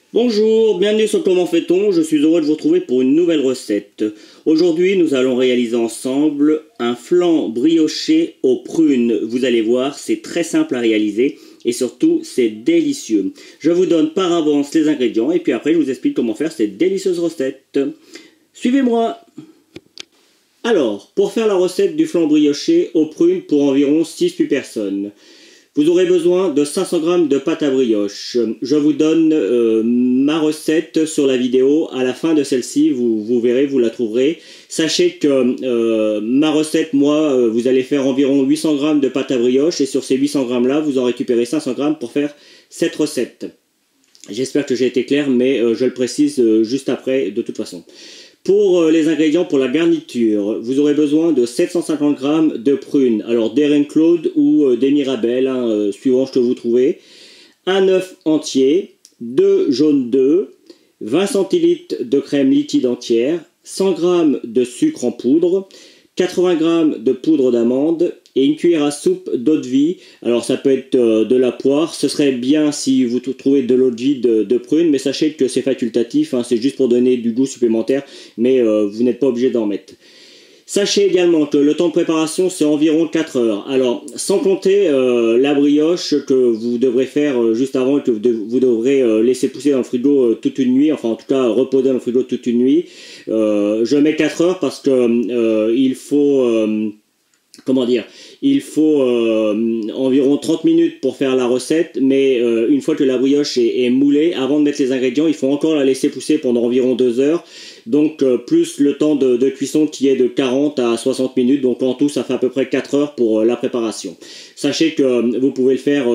Bonjour, bienvenue sur Comment fait-on, je suis heureux de vous retrouver pour une nouvelle recette. Aujourd'hui, nous allons réaliser ensemble un flan brioché aux prunes. Vous allez voir, c'est très simple à réaliser et surtout, c'est délicieux. Je vous donne par avance les ingrédients et puis après, je vous explique comment faire cette délicieuse recette. Suivez-moi. Alors, pour faire la recette du flan brioché aux prunes pour environ 6-8 personnes, vous aurez besoin de 500 g de pâte à brioche. Je vous donne ma recette sur la vidéo. À la fin de celle-ci, vous verrez, vous la trouverez. Sachez que ma recette, moi, vous allez faire environ 800 g de pâte à brioche. Et sur ces 800 g là, vous en récupérez 500 g pour faire cette recette. J'espère que j'ai été clair, mais je le précise juste après de toute façon. Pour les ingrédients pour la garniture, vous aurez besoin de 750 g de prunes, alors des Reine Claude ou des Mirabelle, suivant ce que vous trouvez, un œuf entier, 2 jaunes d'œufs, 20 centilitres de crème liquide entière, 100 g de sucre en poudre, 80 g de poudre d'amande et une cuillère à soupe d'eau de vie. Alors ça peut être de la poire, ce serait bien si vous trouvez de l'eau de vie de prune, mais sachez que c'est facultatif, c'est juste pour donner du goût supplémentaire, mais vous n'êtes pas obligé d'en mettre. Sachez également que le temps de préparation c'est environ 4 heures. Alors sans compter la brioche que vous devrez faire juste avant et que vous devrez laisser pousser dans le frigo toute une nuit, enfin en tout cas reposer dans le frigo toute une nuit. Je mets 4 heures parce que il faut... il faut environ 30 minutes pour faire la recette, mais une fois que la brioche est moulée, avant de mettre les ingrédients, il faut encore la laisser pousser pendant environ 2 heures. Donc plus le temps de cuisson qui est de 40 à 60 minutes, donc en tout ça fait à peu près 4 heures pour la préparation. Sachez que vous pouvez le faire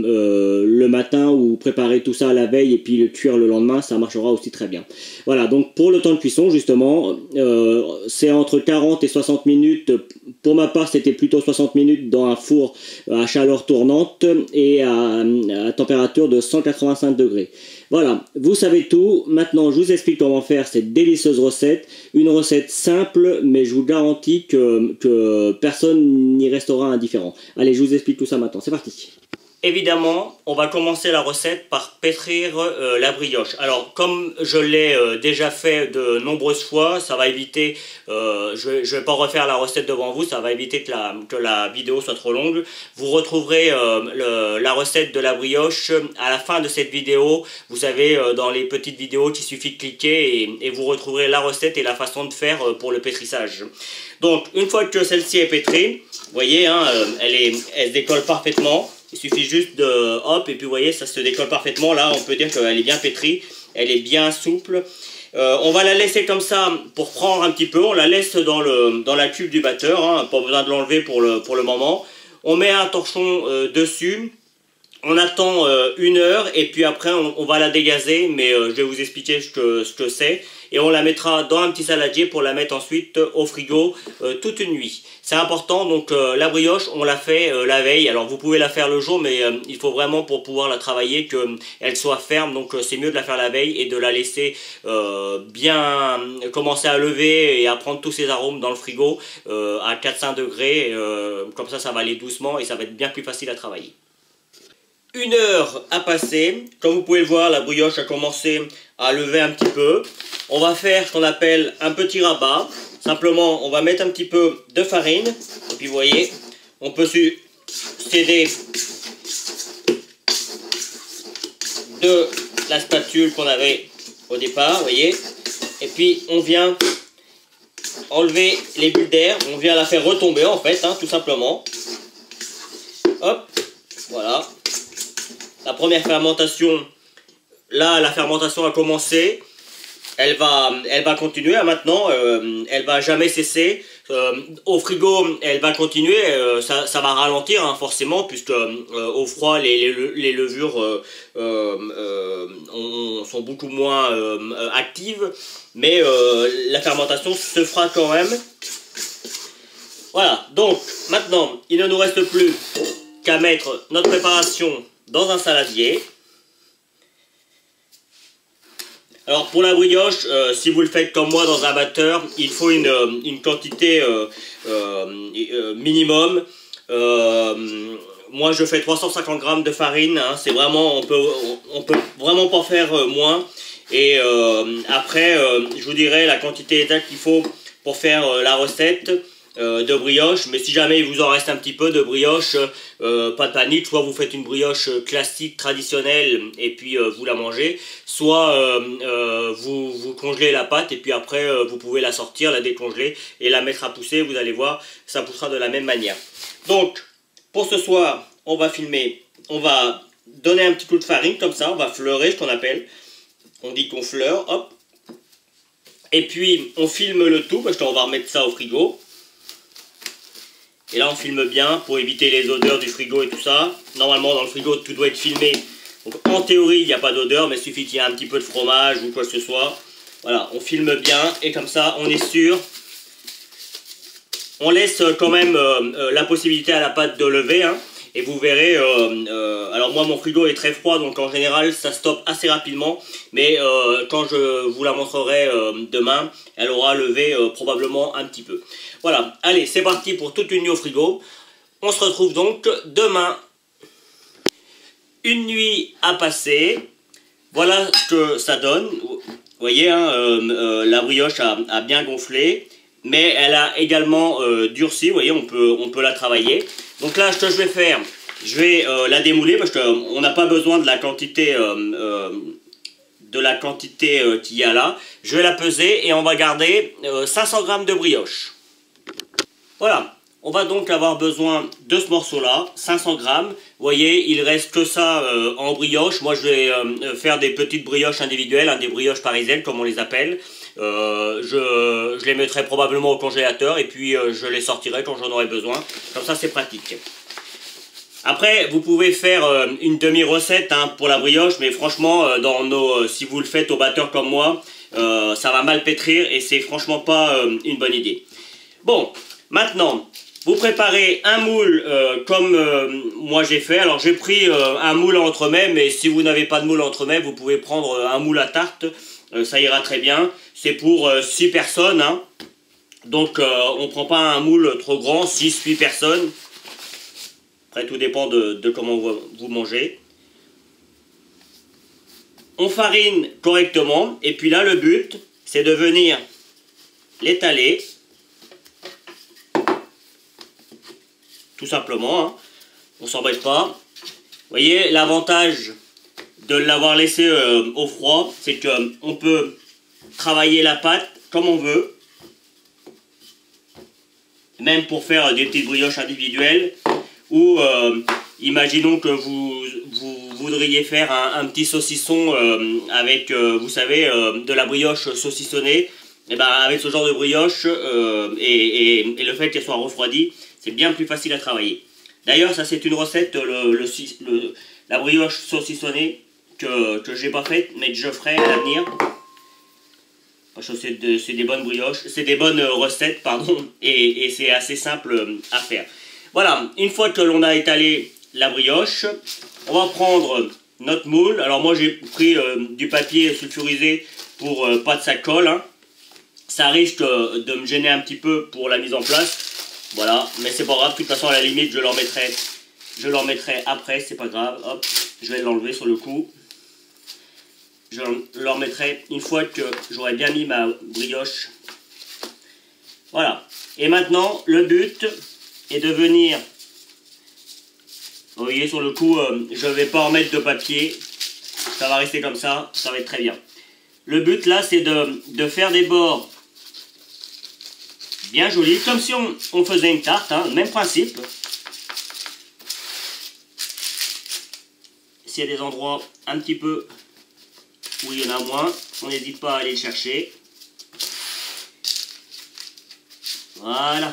le matin ou préparer tout ça à la veille et puis le cuire le lendemain, ça marchera aussi très bien. Voilà, donc pour le temps de cuisson justement, c'est entre 40 et 60 minutes. Pour ma part, c'était plutôt 60 minutes dans un four à chaleur tournante et à température de 185 degrés. Voilà, vous savez tout. Maintenant, je vous explique comment faire cette délicieuse recette. Une recette simple, mais je vous garantis que personne n'y restera indifférent. Allez, je vous explique tout ça maintenant. C'est parti. Évidemment, on va commencer la recette par pétrir la brioche. Alors, comme je l'ai déjà fait de nombreuses fois, ça va éviter, je ne vais pas refaire la recette devant vous, ça va éviter que la vidéo soit trop longue. Vous retrouverez la recette de la brioche à la fin de cette vidéo. Vous savez, dans les petites vidéos qu'il suffit de cliquer et vous retrouverez la recette et la façon de faire pour le pétrissage. Donc, une fois que celle-ci est pétrie, vous voyez, elle se décolle parfaitement. Il suffit juste de hop et puis vous voyez ça se décolle parfaitement. Là on peut dire qu'elle est bien pétrie, elle est bien souple. On va la laisser comme ça pour prendre un petit peu. On la laisse dans la cuve du batteur, pas besoin de l'enlever pour le moment. On met un torchon dessus. On attend 1 heure et puis après on va la dégazer, mais je vais vous expliquer ce que c'est. Et on la mettra dans un petit saladier pour la mettre ensuite au frigo toute une nuit. C'est important, donc la brioche on la fait la veille. Alors vous pouvez la faire le jour, mais il faut vraiment pour pouvoir la travailler qu'elle soit ferme. Donc c'est mieux de la faire la veille et de la laisser bien commencer à lever et à prendre tous ses arômes dans le frigo à 4-5 degrés. Comme ça va aller doucement et ça va être bien plus facile à travailler. 1 heure a passé, comme vous pouvez le voir, la brioche a commencé à lever un petit peu. On va faire ce qu'on appelle un petit rabat. Simplement, on va mettre un petit peu de farine. Et puis vous voyez, on peut s'aider de la spatule qu'on avait au départ, vous voyez. Et puis on vient enlever les bulles d'air, on vient la faire retomber en fait, tout simplement. Hop, voilà. La première fermentation, là la fermentation a commencé, elle va continuer maintenant, elle va jamais cesser. Au frigo elle va continuer, ça va ralentir forcément puisque au froid les levures sont beaucoup moins actives, mais la fermentation se fera quand même. Voilà, donc maintenant il ne nous reste plus qu'à mettre notre préparation dans un saladier. Alors pour la brioche, si vous le faites comme moi dans un batteur, il faut une quantité minimum. moi je fais 350 grammes de farine, hein, c'est vraiment, on peut vraiment pas faire moins. Et après, je vous dirai la quantité exacte qu'il faut pour faire la recette de brioche. Mais si jamais il vous en reste un petit peu de brioche, pas de panique, soit vous faites une brioche classique, traditionnelle, et puis vous la mangez, soit vous congelez la pâte, et puis après vous pouvez la sortir, la décongeler, et la mettre à pousser, vous allez voir, ça poussera de la même manière. Donc, pour ce soir, on va filmer, on va donner un petit coup de farine, comme ça, on va fleurer, ce qu'on appelle. On dit qu'on fleure, hop. Et puis, on filme le tout, parce qu'on va remettre ça au frigo. Et là, on filme bien, pour éviter les odeurs du frigo et tout ça. Normalement, dans le frigo, tout doit être filmé. Donc, en théorie, il n'y a pas d'odeur, mais il suffit qu'il y ait un petit peu de fromage ou quoi que ce soit. Voilà, on filme bien, et comme ça, on est sûr. On laisse quand même la possibilité à la pâte de lever, hein. Et vous verrez, alors moi mon frigo est très froid, donc en général ça stoppe assez rapidement, mais quand je vous la montrerai demain, elle aura levé probablement un petit peu. Voilà, allez, c'est parti pour toute une nuit au frigo. On se retrouve donc demain. Une nuit à passer, voilà ce que ça donne. Vous voyez, hein, la brioche a bien gonflé, mais elle a également durci, vous voyez, on peut la travailler. Donc là, ce que je vais faire, je vais la démouler parce qu'on n'a pas besoin de la quantité, qu'il y a là. Je vais la peser et on va garder 500 grammes de brioche. Voilà, on va donc avoir besoin de ce morceau-là, 500 grammes. Vous voyez, il reste que ça en brioche. Moi, je vais faire des petites brioches individuelles, hein, des brioches parisiennes comme on les appelle. Je les mettrai probablement au congélateur et puis je les sortirai quand j'en aurai besoin. Comme ça, c'est pratique. Après, vous pouvez faire une demi-recette, hein, pour la brioche, mais franchement, si vous le faites au batteur comme moi, ça va mal pétrir et c'est franchement pas une bonne idée. Bon, maintenant, vous préparez un moule comme moi j'ai fait. Alors j'ai pris un moule à entremets, mais si vous n'avez pas de moule à entremets, vous pouvez prendre un moule à tarte. Ça ira très bien. C'est pour 6 personnes, hein. Donc on ne prend pas un moule trop grand, 6-8 personnes. Après tout dépend de comment vous mangez. On farine correctement. Et puis là le but c'est de venir l'étaler. Tout simplement, hein. On s'embête pas. Vous voyez, l'avantage de l'avoir laissé au froid, c'est qu'on peut travailler la pâte comme on veut. Même pour faire des petites brioches individuelles. Ou imaginons que vous voudriez faire un petit saucisson avec, vous savez, de la brioche saucissonnée. Et ben avec ce genre de brioche et le fait qu'elle soit refroidie, c'est bien plus facile à travailler. D'ailleurs, ça c'est une recette, la brioche saucissonnée que j'ai pas faite, mais que je ferai à l'avenir. Parce que c'est des bonnes brioches, c'est des bonnes recettes, pardon, et c'est assez simple à faire. Voilà, une fois que l'on a étalé la brioche, on va prendre notre moule. Alors moi j'ai pris du papier sulfurisé pour pas que ça colle, hein. Ça risque de me gêner un petit peu pour la mise en place. Voilà, mais c'est pas grave, de toute façon à la limite je l'en mettrai après, c'est pas grave. Hop, je vais l'enlever sur le coup. Je le remettrai une fois que j'aurai bien mis ma brioche. Voilà, et maintenant le but est de venir, vous voyez sur le coup, je ne vais pas en mettre de papier, ça va rester comme ça va être très bien. Le but là c'est de faire des bords bien jolis, comme si on faisait une tarte, hein, même principe. S'il y a des endroits un petit peu où il y en a moins, on n'hésite pas à aller le chercher. Voilà.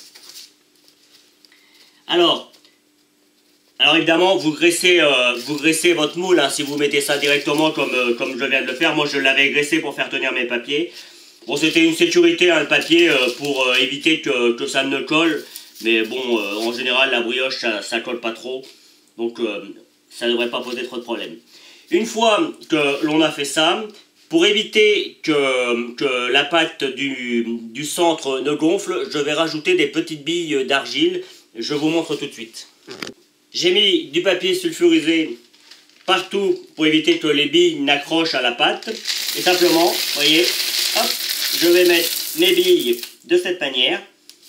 Alors évidemment, vous graissez votre moule, hein, si vous mettez ça directement comme je viens de le faire. Moi, je l'avais graissé pour faire tenir mes papiers. Bon, c'était une sécurité, hein, le papier, pour éviter que ça ne colle. Mais bon, en général, la brioche, ça colle pas trop. Donc, ça ne devrait pas poser trop de problèmes. Une fois que l'on a fait ça, pour éviter que la pâte du centre ne gonfle, je vais rajouter des petites billes d'argile. Je vous montre tout de suite. J'ai mis du papier sulfurisé partout pour éviter que les billes n'accrochent à la pâte. Et simplement, vous voyez, hop, je vais mettre mes billes de cette manière.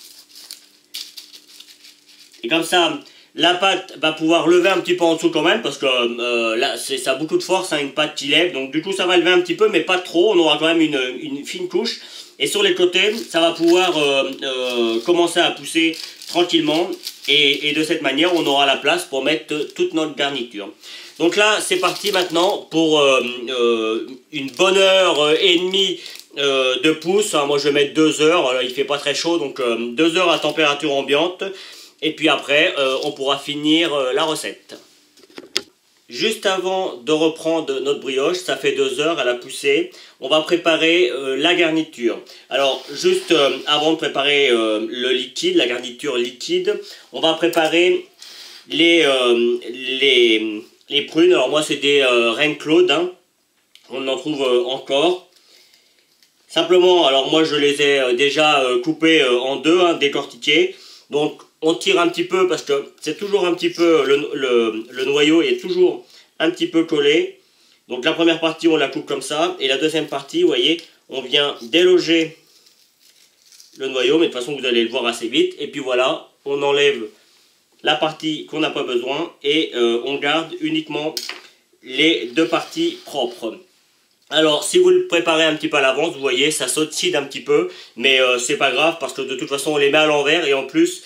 Et comme ça, la pâte va pouvoir lever un petit peu en dessous quand même, parce que là, ça a beaucoup de force, hein, une pâte qui lève. Donc du coup, ça va lever un petit peu, mais pas trop. On aura quand même une fine couche. Et sur les côtés, ça va pouvoir commencer à pousser tranquillement. Et de cette manière, on aura la place pour mettre toute notre garniture. Donc là, c'est parti maintenant pour une bonne heure et demie de pousse. Moi, je vais mettre 2 heures. Il fait pas très chaud, donc 2 heures à température ambiante. Et puis après, on pourra finir la recette. Juste avant de reprendre notre brioche, ça fait 2 heures, elle a poussé. On va préparer la garniture. Alors, juste avant de préparer le liquide, la garniture liquide, on va préparer les prunes. Alors moi, c'est des Reine Claude, hein. On en trouve encore. Simplement, alors moi, je les ai déjà coupées en deux, hein, décortiquées. Donc, on tire un petit peu parce que c'est toujours un petit peu, le noyau est toujours un petit peu collé. Donc la première partie, on la coupe comme ça. Et la deuxième partie, vous voyez, on vient déloger le noyau. Mais de toute façon, vous allez le voir assez vite. Et puis voilà, on enlève la partie qu'on n'a pas besoin. Et on garde uniquement les deux parties propres. Alors, si vous le préparez un petit peu à l'avance, vous voyez, ça s'oxyde un petit peu, mais c'est pas grave parce que de toute façon, on les met à l'envers et en plus,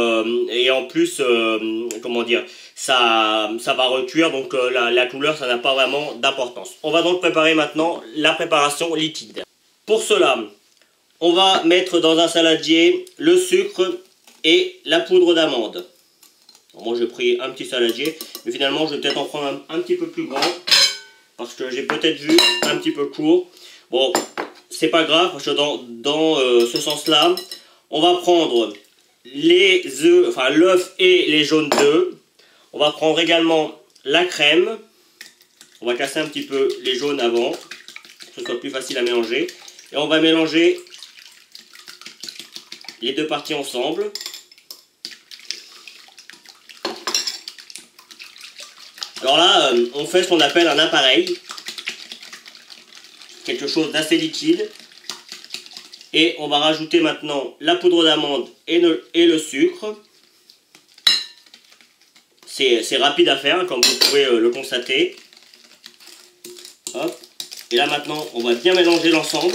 comment dire, ça va recuire, donc la couleur, ça n'a pas vraiment d'importance. On va donc préparer maintenant la préparation liquide. Pour cela, on va mettre dans un saladier le sucre et la poudre d'amande. Moi, j'ai pris un petit saladier, mais finalement, je vais peut-être en prendre un petit peu plus grand. Parce que j'ai peut-être vu un petit peu court. Bon, c'est pas grave, parce que dans ce sens-là, on va prendre les œufs, enfin l'œuf et les jaunes d'œufs. On va prendre également la crème. On va casser un petit peu les jaunes avant, que ce soit plus facile à mélanger. Et on va mélanger les deux parties ensemble. Alors là, on fait ce qu'on appelle un appareil, quelque chose d'assez liquide, et on va rajouter maintenant la poudre d'amande et le sucre. C'est rapide à faire, comme vous pouvez le constater. Hop. Et là maintenant, on va bien mélanger l'ensemble.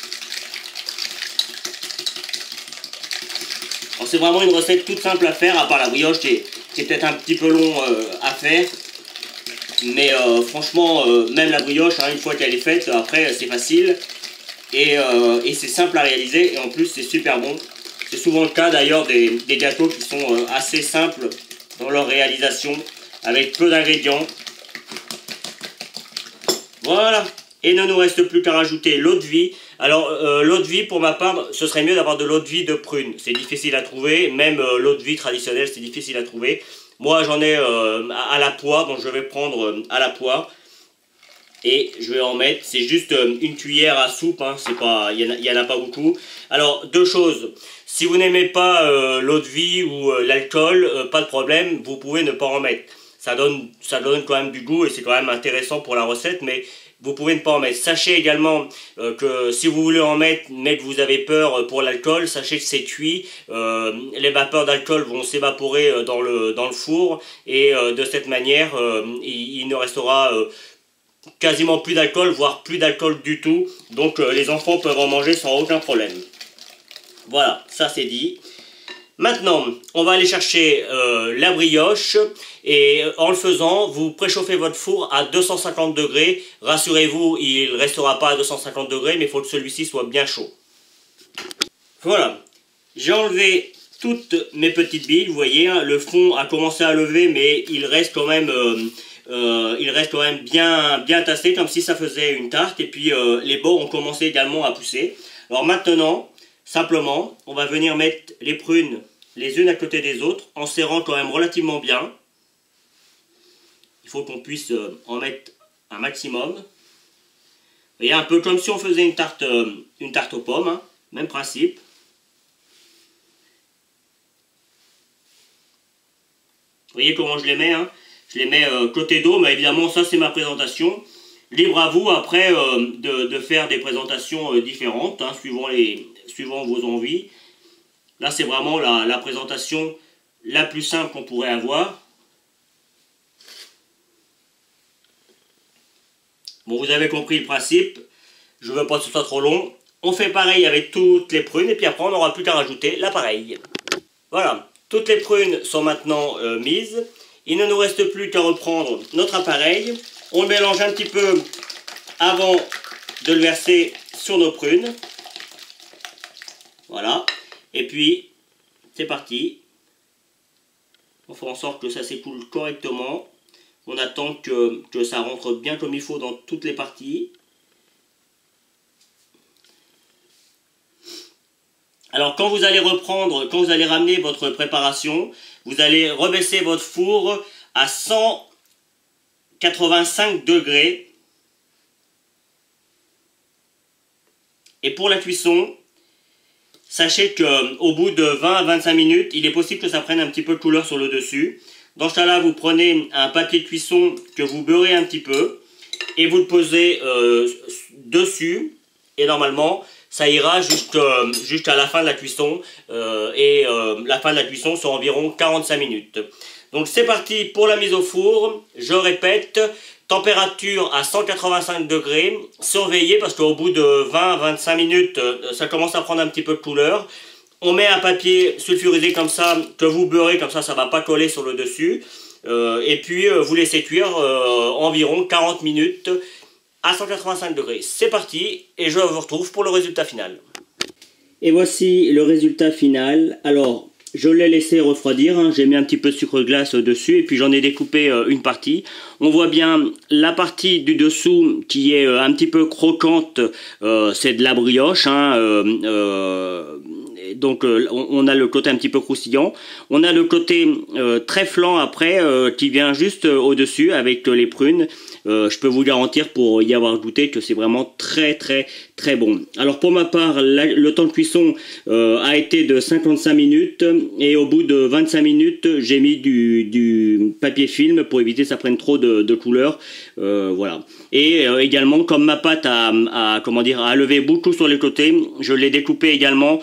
Alors c'est vraiment une recette toute simple à faire, à part la brioche qui est peut-être un petit peu long à faire. Mais franchement, même la brioche, hein, une fois qu'elle est faite, après c'est facile et c'est simple à réaliser et en plus c'est super bon. C'est souvent le cas d'ailleurs des gâteaux qui sont assez simples dans leur réalisation avec peu d'ingrédients. Voilà, et il ne nous reste plus qu'à rajouter l'eau de vie. Alors l'eau de vie, pour ma part, ce serait mieux d'avoir de l'eau de vie de prune. C'est difficile à trouver, même l'eau de vie traditionnelle c'est difficile à trouver. Moi j'en ai à la poire, donc je vais prendre à la poire. Et je vais en mettre, c'est juste une cuillère à soupe, hein, il n'y en a pas beaucoup. Alors deux choses, si vous n'aimez pas l'eau de vie ou l'alcool, pas de problème, vous pouvez ne pas en mettre. Ça donne quand même du goût et c'est quand même intéressant pour la recette, mais vous pouvez ne pas en mettre. Sachez également que si vous voulez en mettre, mais que vous avez peur pour l'alcool, sachez que c'est cuit. Les vapeurs d'alcool vont s'évaporer dans le four et de cette manière, il ne restera quasiment plus d'alcool, voire plus d'alcool du tout. Donc les enfants peuvent en manger sans aucun problème. Voilà, ça c'est dit. Maintenant, on va aller chercher la brioche et en le faisant, vous préchauffez votre four à 250 degrés. Rassurez-vous, il ne restera pas à 250 degrés, mais il faut que celui-ci soit bien chaud. Voilà, j'ai enlevé toutes mes petites billes, vous voyez, hein, le fond a commencé à lever, mais il reste quand même bien tassé, comme si ça faisait une tarte, et puis les bords ont commencé également à pousser. Alors maintenant, simplement, on va venir mettre les prunes les unes à côté des autres, en serrant quand même relativement bien. Il faut qu'on puisse en mettre un maximum. Vous voyez, un peu comme si on faisait une tarte aux pommes, hein, même principe. voyez comment je les mets, hein. Je les mets côté dos, mais évidemment ça c'est ma présentation. Libre à vous après de faire des présentations différentes, hein, suivant vos envies. Là c'est vraiment la présentation la plus simple qu'on pourrait avoir. Bon, vous avez compris le principe, je ne veux pas que ce soit trop long. On fait pareil avec toutes les prunes et puis après on n'aura plus qu'à rajouter l'appareil. Voilà, toutes les prunes sont maintenant mises. Il ne nous reste plus qu'à reprendre notre appareil. On le mélange un petit peu avant de le verser sur nos prunes. Voilà, et puis c'est parti. On fait en sorte que ça s'écoule correctement. On attend que ça rentre bien comme il faut dans toutes les parties. Alors quand vous allez ramener votre préparation, vous allez rebaisser votre four à 185 degrés. Et pour la cuisson, sachez qu'au bout de 20 à 25 minutes, il est possible que ça prenne un petit peu de couleur sur le dessus. Dans ce cas-là, vous prenez un papier de cuisson que vous beurrez un petit peu et vous le posez dessus. Et normalement, ça ira jusqu'à la fin de la cuisson. La fin de la cuisson, c'est environ 45 minutes. Donc c'est parti pour la mise au four. Je répète, température à 185 degrés. Surveillez parce qu'au bout de 20 à 25 minutes, ça commence à prendre un petit peu de couleur. On met un papier sulfurisé comme ça, que vous beurrez, comme ça ne va pas coller sur le dessus. Et puis vous laissez cuire environ 40 minutes à 185 degrés. C'est parti et je vous retrouve pour le résultat final. Et voici le résultat final. Alors, je l'ai laissé refroidir, hein. J'ai mis un petit peu de sucre glace dessus et puis j'en ai découpé une partie. On voit bien la partie du dessous qui est un petit peu croquante, c'est de la brioche, hein. Donc on a le côté un petit peu croustillant. On a le côté très flan après qui vient juste au-dessus avec les prunes. Je peux vous garantir pour y avoir goûté que c'est vraiment très bon. Alors pour ma part, le temps de cuisson a été de 55 minutes et au bout de 25 minutes, j'ai mis du papier film pour éviter que ça prenne trop de couleur. Voilà. Et également, comme ma pâte a levé beaucoup sur les côtés, je l'ai découpé également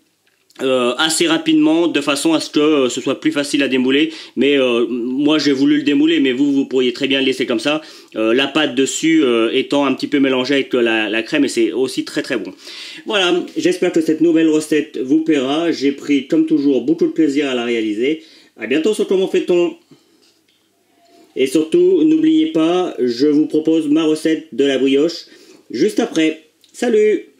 assez rapidement de façon à ce que ce soit plus facile à démouler, mais moi j'ai voulu le démouler, mais vous pourriez très bien le laisser comme ça, la pâte dessus étant un petit peu mélangée avec la crème, et c'est aussi très bon. Voilà, j'espère que cette nouvelle recette vous plaira. J'ai pris comme toujours beaucoup de plaisir à la réaliser. À bientôt sur Comment fait-on. Et surtout n'oubliez pas, je vous propose ma recette de la brioche juste après. Salut!